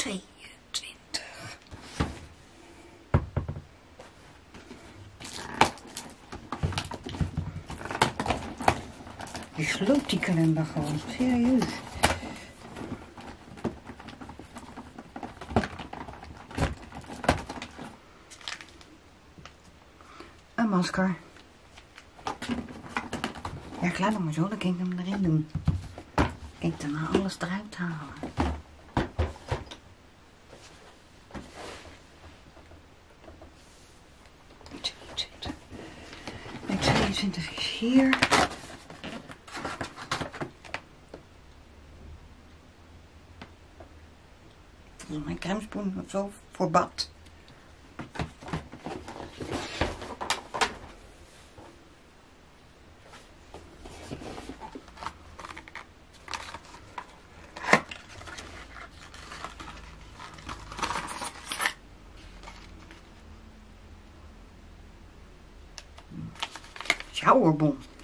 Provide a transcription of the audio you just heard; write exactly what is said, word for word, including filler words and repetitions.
tweeëntwintig. Je sloopt die kalender gewoon, serieus. Een masker. Ja, klaar dan maar zo, dan kan ik hem erin doen. Kijk, dan maar alles eruit halen. tweeëntwintig. En tweeëntwintig is hier. Volgens mij crèmespoen of zo voor bad. Showerbon.